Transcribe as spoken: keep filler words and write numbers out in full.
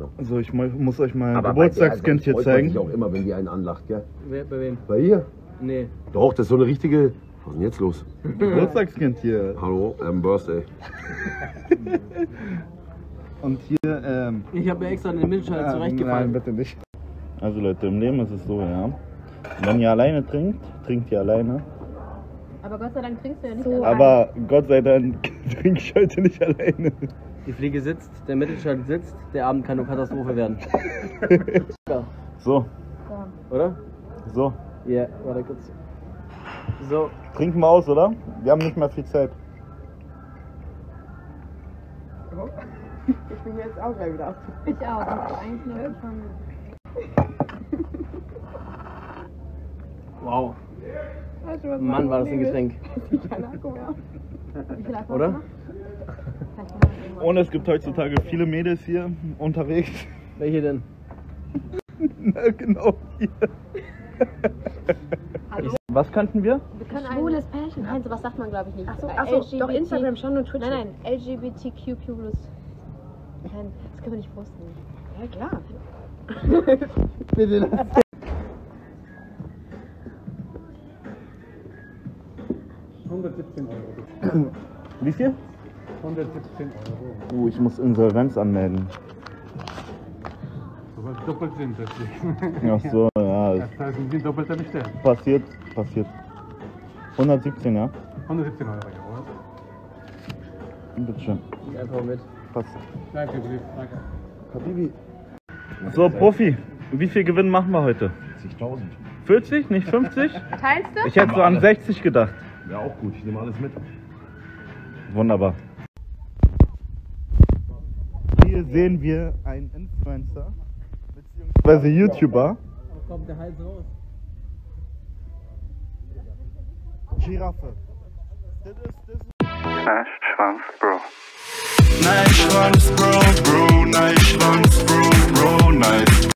So, ich muss euch mal ein Aber Geburtstagskind hier zeigen. Ich auch immer, wenn die einen anlacht, gell? Wer, bei wem? Bei ihr? Nee. Doch, das ist so eine richtige... Was ist denn jetzt los? Geburtstagskind hier. Hallo, ähm, Birthday. Und hier, ähm... Ich habe mir extra den Mittelschalter ja, zurechtgefallen. Nein, bitte nicht. Also Leute, im Leben ist es so, ja. Wenn ihr alleine trinkt, trinkt ihr alleine. Aber Gott sei Dank trinkst du ja nicht So. alleine. Aber Gott sei Dank trinke ich heute nicht alleine. Die Fliege sitzt, der Mittelschalter sitzt, der Abend kann nur Katastrophe werden. Ja. So, Oder? so. Ja, yeah, warte kurz. So. Trinken wir aus, oder? Wir haben nicht mehr viel Zeit. Ich bin jetzt auch gleich wieder auf. Ich auch. Eigentlich nur schon. Wow. Weißt du, was Mann, war das ein Getränk. Kein Akku mehr. Wie viel Alkohol Oder? noch? Und es gibt heutzutage viele Mädels hier unterwegs. Welche denn? Na, genau hier. Hallo? Was kannten wir? Wir können ein Schwules Pärchen. Nein, sowas sagt man glaube ich nicht. Achso, Äh, achso L G B T doch Instagram schon und Twitch. Nein, nein, L G B T Q plus. Nein, das können wir nicht posten. Ja, klar. Bitte lass. hundertsiebzehn Euro. Wie viel? hundertsiebzehn Euro. Uh, ich muss Insolvenz anmelden. So was doppelt sind deswegen. Ach so, ja. Das heißt, die doppelte bestellt. Passiert, passiert. hundertsiebzehn, ja? hundertsiebzehn Euro, jawohl. Bitte schön. Ich einfach mit. Passt. Danke, Brief, danke. Habibi. So, Profi, wie viel Gewinn machen wir heute? vierzigtausend. vierzig, nicht fünfzig? Teilst du? Ich hätte so an sechzig gedacht. Ja, auch gut. Ich nehme alles mit. Wunderbar. Hier sehen wir einen Influencer, beziehungsweise YouTuber. Wo kommt der Hals raus? Giraffe. Nice Schwanz, Bro. Nice Schwanz, Bro, Bro, nice Schwanz, Bro, Bro, nice